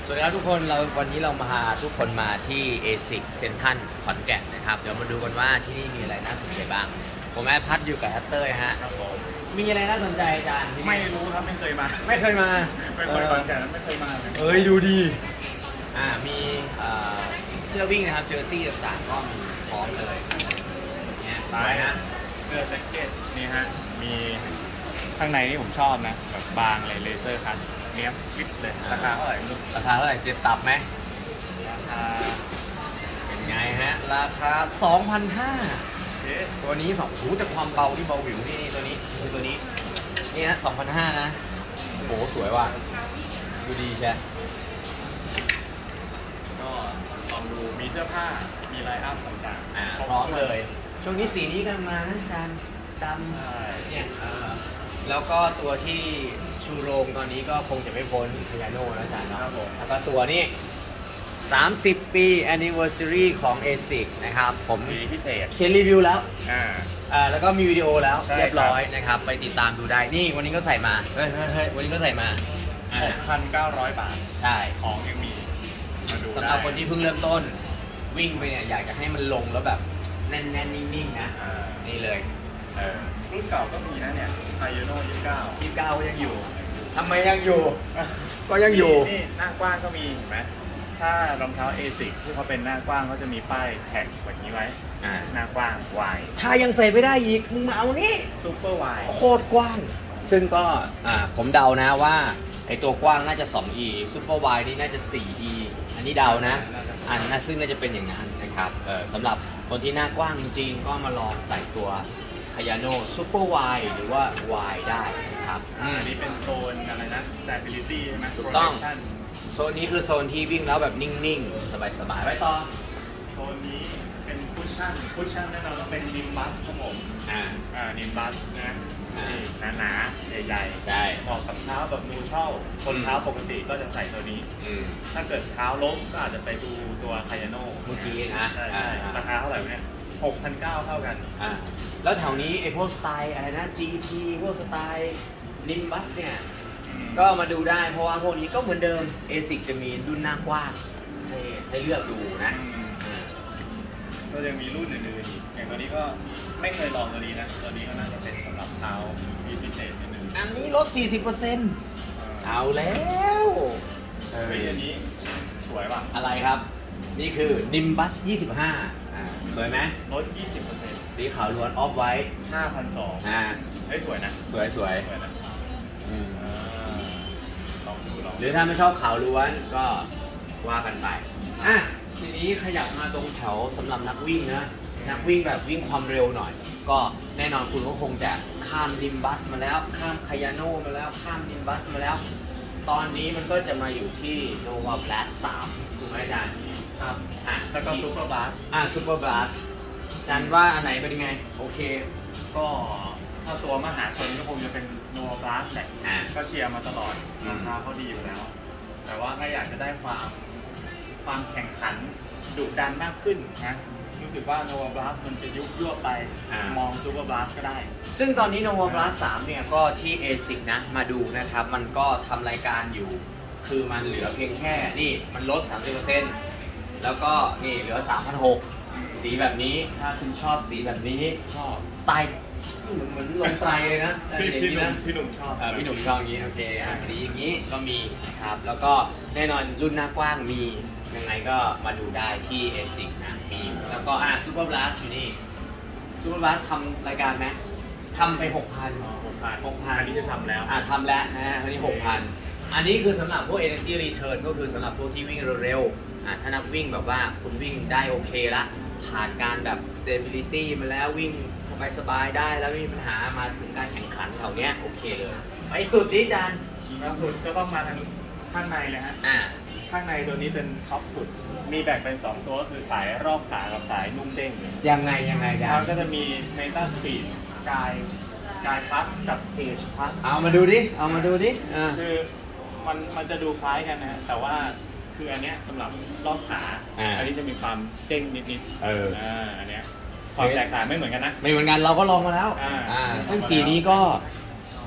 สวัสดีครับทุกคนวันนี้เรามาทุกคนมาที่ ASIC เซ็นทรัลขอนแก่นนะครับเดี๋ยวมาดูกันว่าที่นี่มีอะไรน่าสนใจบ้างผมแอดพัดอยู่กับแอตเตอร์ฮะครับผมมีอะไรน่าสนใจอาจารย์ไม่รู้ครับไม่เคยมาไม่เคยมาเป็นคนขอนแก่นไม่เคยมาเลยเอ้ยดูดีมีเสื้อวิ่งนะครับเจอร์ซี่ต่างๆก็มีพร้อมเลยเนี่ยตายนะเสื้อแจ็คเก็ตนี่ฮะมีข้างในนี่ผมชอบนะแบบบางเลยเลเซอร์คัทเนี้ยฟิตเลยราคาเท่าไหร่ราคาเท่าไหร่เจ็บตับไหมราคาเป็นไงฮะราคา 2,500 ตัวนี้2หูแต่ความเบาที่เบาหวิวนี่ตัวนี้คือตัวนี้นี่ฮะ 2,500 นะโหสวยว่ะดูดีใช่ก็ลองดูมีเสื้อผ้ามีไลน์อัพต่างๆพร้อมเลยช่วงนี้สีนี้กำลังมานะอาจารย์ดำเนี่ยแล้วก็ตัวที่ชูโรงตอนนี้ก็คงจะไม่พ้นคายาโน่นะอาจารย์ครับผมแล้วก็ตัวนี้30 ปี anniversary ของ ASIC นะครับผมพิเศษเขียนรีวิวแล้วแล้วก็มีวิดีโอแล้วเรียบร้อยนะครับไปติดตามดูได้นี่วันนี้ก็ใส่มาเฮ้ยวันนี้ก็ใส่มา 6,900 บาทใช่ของยังมีมาดูสำหรับคนที่เพิ่งเริ่มต้นวิ่งไปเนี่ยอยากจะให้มันลงแล้วแบบแน่นๆนิ่งๆนะนี่เลยรุ่นเก่าก็มีนะเนี่ยไฮยูโน่29 ก็ยังอยู่ทำไมยังอยู่ก็ยังอยู่นี่หน้ากว้างก็มีเห็นไหมถ้ารองเท้า ASIC ที่เขาเป็นหน้ากว้างเขาจะมีป้ายแท็กแบบนี้ไว้หน้ากว้าง Y ถ้ายังใส่ไม่ได้อีกมึงมาเอานี่ซูเปอร์ Y โคตรกว้างซึ่งก็ผมเดานะว่าไอตัวกว้างน่าจะ 2E ซูเปอร์ Y นี่น่าจะ 4E อันนี้เดานะซึ่งน่าจะเป็นอย่างนั้นนะครับสำหรับคนที่หน้ากว้างจริงๆก็มาลองใส่ตัวคายาโน่ซูเปอร์ Y หรือว่า Y ได้นะครับอันนี้เป็นโซนอะไรนะ stability ใช่ไหมถูกต้องโซนนี้คือโซนที่วิ่งแล้วแบบนิ่งๆสบายๆไว้ต่อโซนนี้เป็นคุชชั่นแน่นอนต้องเป็นนิมบัสครับผมนิมบัสนะนี่หนาๆใหญ่ๆใช่เหมาะกับเท้าแบบนูทรัลคนเท้าปกติก็จะใส่ตัวนี้ถ้าเกิดเท้าล้มก็อาจจะไปดูตัวคายาโน่เมื่อกี้นะราคาเท่าไหร่เนี่ย6,900 เท่ากันแล้วแถวนี้ไอพวกสไตล์อะไรนะ GT พวกสไตล์นิมบัสเนี่ยก็มาดูได้เพราะว่าพวกนี้ก็เหมือนเดิม ASIC จะมีรุ่นหน้ากว้างให้เลือกดูนะก็ยังมีรุ่นอื่นๆอีกอย่างตัวนี้ก็ไม่เคยลองตัวนี้นะตัวนี้ก็น่าจะเป็นสำหรับเท้าพิเศษนิดนึงอันนี้ลด 40%เอาแล้วอันนี้สวยป่ะอะไรครับนี่คือ Nimbus 25สวยไหมลด 20% สีขาวล้วนออฟไว้ 5,200สวยนะสวยนะลองดูหรือถ้าไม่ชอบขาวล้วนก็ว่ากันไปทีนี้ขยับมาตรงแถวสำหรับนักวิ่งนะนักวิ่งแบบวิ่งความเร็วหน่อยก็แน่นอนคุณก็คงจะข้ามนิมบัสมาแล้วข้ามคายาโน่มาแล้วข้ามนิมบัสมาแล้วตอนนี้มันก็จะมาอยู่ที่โนวาบลัส3ถูกไหมอาจารย์ครับแล้วก็ซูเปอร์บลัสซูเปอร์บลัสอาจารย์ว่าอันไหนเป็นยังไงโอเคก็ถ้าตัวมหาชนก็คงจะเป็นโนวาบลัสแหละก็เชียร์มาตลอดราคาเขาดีอยู่แล้วแต่ว่าถ้าอยากจะได้ความแข่งขันดุดันมากขึ้นนะรู้สึกว่า Nova Blast มันจะยุบยั่วไปมอง Super Blast ก็ได้ซึ่งตอนนี้ Nova Blast 3เนี่ยก็ที่ ASIC นะมาดูนะครับมันก็ทำรายการอยู่คือมันเหลือเพียงแค่นี่มันลด 30% แล้วก็นี่เหลือ 3,600 สีแบบนี้ถ้าคุณชอบสีแบบนี้ชอบสไตล์เหมือนลงไตรเลยนะพี่หนุ่มชอบพี่หนุ่มชอบอย่างนี้โอเคสีอย่างนี้ก็มีครับแล้วก็แน่นอนรุ่นหน้ากว้างมียังไงก็มาดูได้ที่ ASIC นะมีแล้วก็Super Blast อยู่นี่ Super Blast ทำรายการไหมทำไป 6,000 อันนี้จะทำแล้วทำแล้วนะอันนี้ 6,000 อันนี้คือสำหรับพวก Energy Return ก็คือสำหรับพวกที่วิ่งเร็วๆถ้านักวิ่งแบบว่าคุณวิ่งได้โอเคละผ่านการแบบ stability มาแล้ววิ่งสบายๆได้แล้วไม่มีปัญหามาถึงการแข่งขันแถวเนี้ยโอเคเลยไปสุดดิจานสุดก็ต้องมาทางข้างในเลยฮะข้างในตัวนี้เป็นท็อปสุดมีแบ่งเป็น2ตัวก็คือสายรอบขากับสายนุ่มเด้งยังไงแล้วก็จะมี Meta Speed Sky Plus กับ Age Plus เอามาดูดิคือมันจะดูคล้ายกันนะแต่ว่าคืออันเนี้ยสำหรับรอบขาอันนี้จะมีความเด้งนิดอันเนี้ยความแตกต่างไม่เหมือนกันนะไม่เหมือนกันเราก็ลองมาแล้วซึ่งสีนี้ก็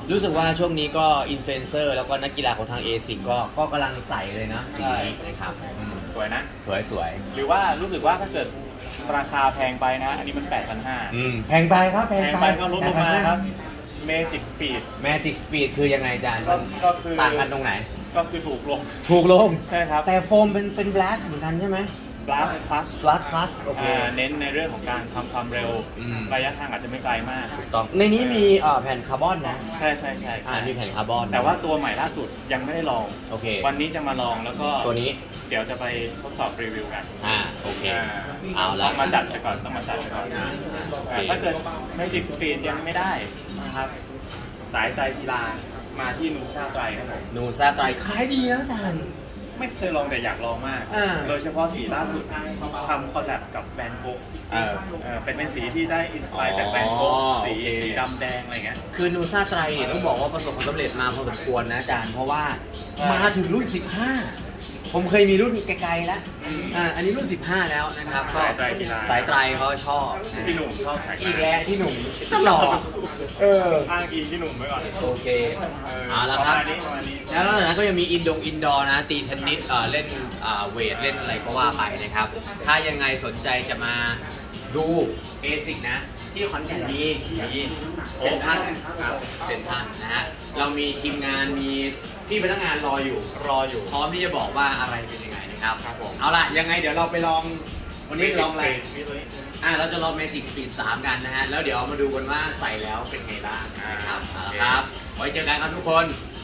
รู้สึกว่าช่วงนี้ก็อินฟลูเอนเซอร์แล้วก็นักกีฬาของทาง ASICS ก็กำลังใส่เลยนะสีนี้นะครับสวยนะสวยหรือว่ารู้สึกว่าถ้าเกิดราคาแพงไปนะ อันนี้มัน 8,500 แพงไปครับแพแพงงไปไปก็ลดลงมาครับ Magic Speed Magic Speed คือยังไงอาจารย์ก็คือต่างกันตรงไหนก็คือถูกลงถูกลงใช่ครับแต่โฟมเป็น blast เหมือนกันใช่ไหม Blast Plus plus โอเคเน้นในเรื่องของการทำความเร็ว ระยะทางอาจจะไม่ไกลมากต้องในนี้มีแผ่นคาร์บอนนะใช่มีแผ่นคาร์บอนแต่ว่าตัวใหม่ล่าสุดยังไม่ได้ลองโอเควันนี้จะมาลองแล้วก็ตัวนี้เดี๋ยวจะไปทดสอบรีวิวกันโอเคอ่าเอาละต้องมาจัดไปก่อนต้องมาจัดไปก่อนโอเคถ้าเกิด Magic Speed ยังไม่ได้นะครับ สายไตรกีฬามาที่นูซ่าไตรครับผมนูซาไตรขายดีนะอาจารย์ไม่เคยลองแต่อยากลองมาก โดยเฉพาะสีล่าสุดทำคอลแลบกับแบรนด์โกะเป็นสีที่ได้อินสปายจากแบรนด์โกะสีดำแดงอะไรเงี้ยคือนูซาไตรเนี่ยต้องบอกว่าประสบความสำเร็จมาพอสมควรนะอาจารย์เพราะว่าใช่มาถึงรุ่น 15 ผมเคยมีรุ่นไกลๆแล้วอันนี้รุ่น 15 แล้วนะครับก็สายไตรกีฬาสายไตรเขาชอบนะพี่หนุ่มชอบแท็กอีกแล้วที่หนุ่มตลอดอ้างอิงพี่หนุ่มไว้ก่อนโอเคเอาละครับประมาณนี้แล้วนอกจากนั้นก็ยังมีอินดอร์นะตีเทนนิสเล่นเวทเล่นอะไรก็ว่าไปนะครับ ถ้ายังไงสนใจจะมาดูเบสิกนะ ที่ขอนแก่นมีเซ็นทรัลครับเซ็นทรัลนะฮะเรามีทีมงานมีพี่พนักงานรออยู่พร้อมที่จะบอกว่าอะไรเป็นยังไงนะครับครับผมเอาล่ะยังไงเดี๋ยวเราไปลองวันนี้ลองอะไรมีตัวนี้เราจะลอง Magic Speed 3 กันนะฮะ แล้วเดี๋ยวมาดูกันว่าใส่แล้วเป็นไงบ้างนะครับเอาละครับ ไว้เจอกันครับทุกคน